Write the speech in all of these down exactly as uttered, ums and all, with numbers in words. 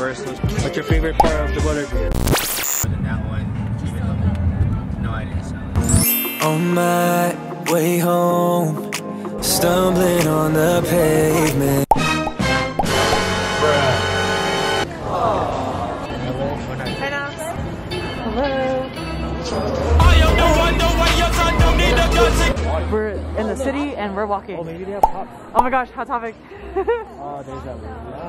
Universal. What's your favorite part of the butterbeer? Other than that one, even though no idea. So. On my way home, stumbling on the pavement. We're in the city and we're walking. Oh, maybe they have pops. Oh my gosh, hot topic. Oh, there's that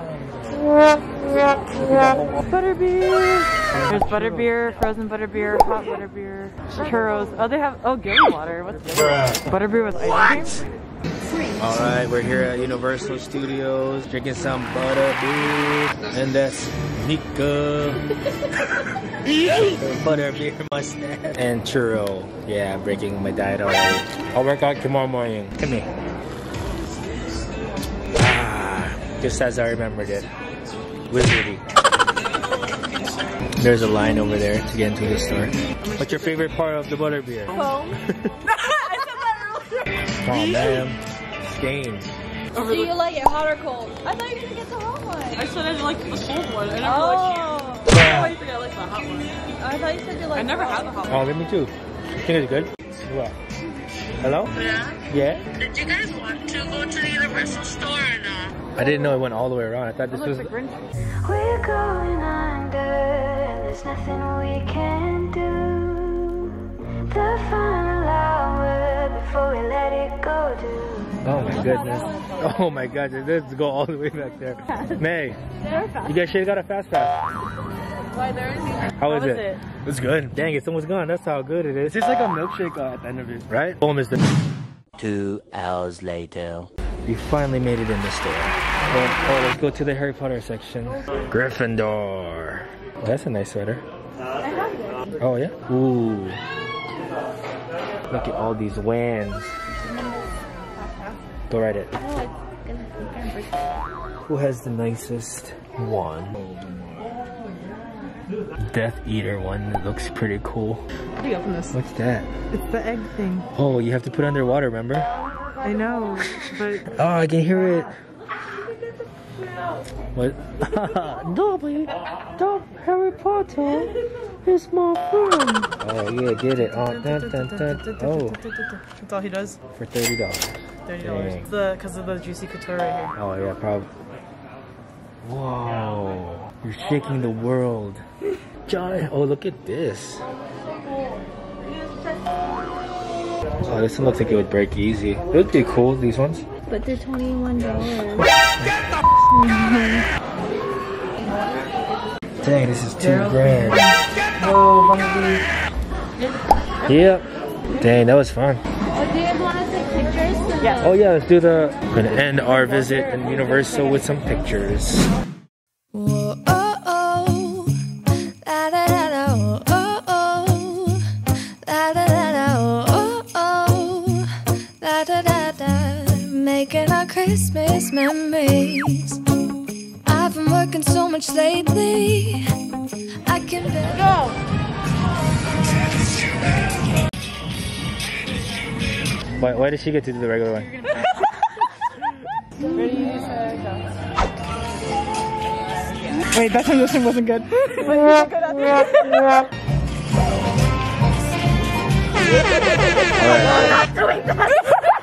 one. Butterbeer. There's butterbeer, frozen butterbeer, hot butterbeer, churros. Oh, they have, oh, gilly water. What's this? Butterbeer with ice cream? Alright, we're here at Universal Studios drinking some butterbeer. And that's Nika. Butterbeer mustache. And churro. Yeah, I'm breaking my diet already. I'll work out tomorrow morning. Come here. Ah, just as I remembered it. Wizardy. There's a line over there to get into the store. What's your favorite part of the butterbeer? Foam. I said that earlier. Oh man. Game. Do you like it hot or cold? I thought you were gonna get the hot one. I said I like the cold one. I never oh. liked you. I always think I like the hot one. I thought you said you liked I never the had the hot one. Oh, let me too. You think it's good? What? Hello? Yeah? Yeah? Did you guys want to go to the Universal store or not? I didn't know it went all the way around. I thought this was... We're going under, there's nothing we can do. The final hour before we let it go do. Oh my goodness. Oh my goodness. Let's go all the way back there. May, you guys should have got a fast pass. Why there is it? How is How it? is it? It's good. Dang, it's almost gone. That's how good it is. It's just like a milkshake uh, at the end of it. Right? Almost. Two hours later. We finally made it in the store. Oh, oh, let's go to the Harry Potter section. Gryffindor. Oh, that's a nice sweater. Oh yeah? Ooh. Look at all these wands. Go write it. Who has the nicest one? Death Eater one. It looks pretty cool. How do you open this? What's that? It's the egg thing. Oh, you have to put it underwater, remember? I know, but... Oh, I can hear it. What? Dobby, Dob Harry Potter is my friend. Oh yeah, get it. Oh, dun, dun, dun. Oh. That's all he does? For thirty dollars. thirty dollars. The Because of the juicy couture right here. Oh yeah, probably. Whoa. You're shaking the world. John. Oh, look at this. Oh, this one looks like it would break easy. It would be cool, these ones. But they're twenty-one dollars. Dang, this is two grand. Whoa, Bumblebee. Yep. Dang, that was fun. Oh, do you guys want to take pictures? Yes. Oh yeah, let's do the... We're gonna end our visit in Universal with some pictures. Whoa, oh, oh. La, la, la, la, oh, oh. La, la, la, la, oh, oh. La, da, da, da. Making our Christmas memories. I've been working so much lately. I can go. Why, why did she get to do the regular one? Ready, set, go. Wait, that time this one wasn't good. But you were good at it. I'm not doing that.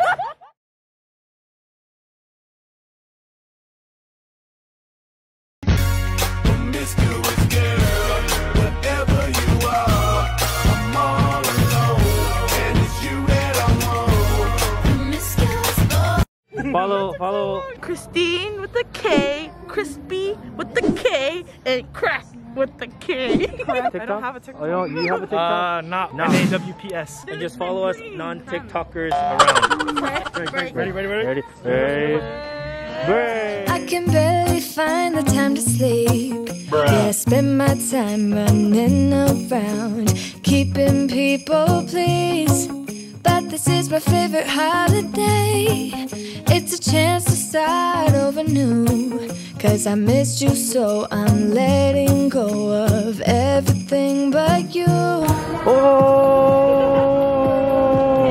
Follow, follow. Christine with the K, Crispy with the K, and Crack with the K. I don't have a TikTok. Oh, you, don't, you have a TikTok? Uh, not No. N A W P S. And just follow us non-TikTokers around. Ready, ready, ready, ready? Ready? Ready? Ready? I can barely find the time to sleep. Yeah, I spend my time running around, keeping people pleased. But this is my favorite holiday. It's a chance to start over new. Cause I missed you, so I'm letting go of everything but you. Oh!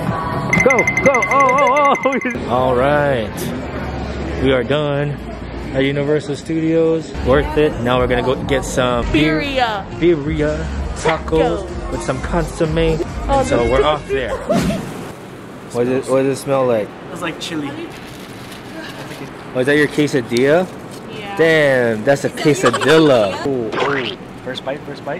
Go, go, oh, oh, oh! All right, we are done. at Universal Studios. Worth it. Now we're gonna go get some Birria. birria tacos with some consomme. Oh, And so we're off there. What does it, what does it smell like? It's like chili. Oh, is that your quesadilla? Yeah. Damn, that's a quesadilla. Ooh, ooh. First bite, first bite.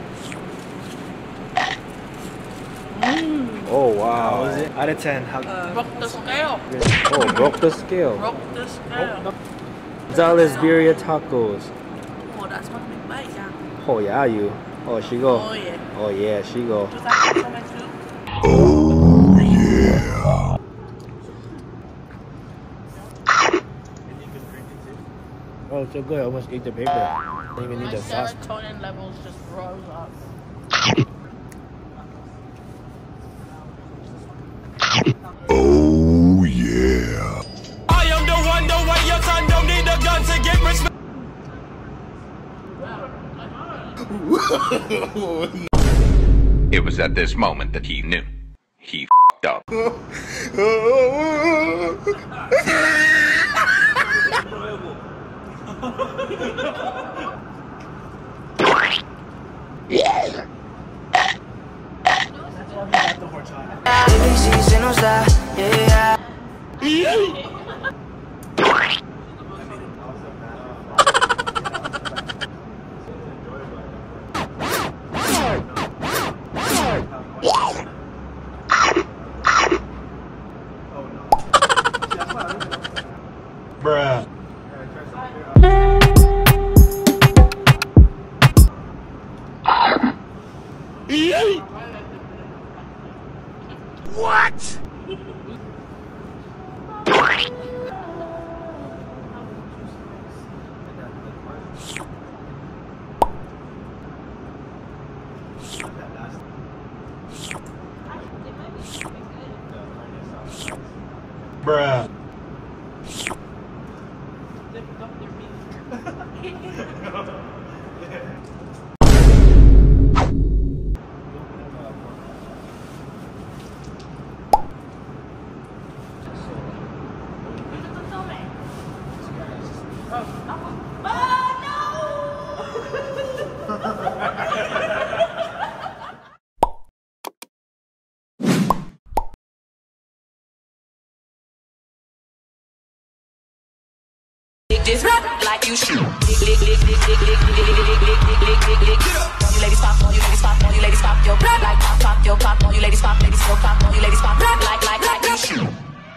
Oh wow. How was it? Out of ten. How Uh, broke the scale. Oh, broke the scale. Broke the scale. Gonzalez birria tacos. Oh, that's one big bite, yeah. Oh yeah, you. Oh, she go. Oh, yeah. Oh yeah, she go. Was that coming too? Oh, it's so good. I almost ate the paper. I don't even need My the sauce. serotonin levels just rose up. Oh yeah. I am the one, the way your son don't need a gun to get respect. It was at this moment that he knew. He f***ed up. Bruh. What? Bruh. This like you shoot. Lick, lick, lick, lick, lick, lick, lick, lick, lick, lick, lick, lick, lick, lick. You ladies pop, on you ladies pop, on you ladies pop your like pop, pop your pop, on you ladies pop, ladies go pop, on you ladies pop like like like you shoot.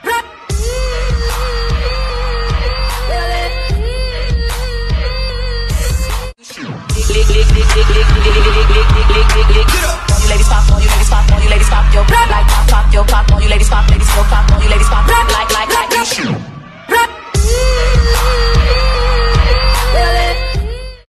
Lick, lick, lick, lick, lick, lick, lick, lick, lick, lick, lick, lick. On you ladies pop, on you ladies pop, on you ladies pop your like pop, pop your pop, on you ladies pop, ladies go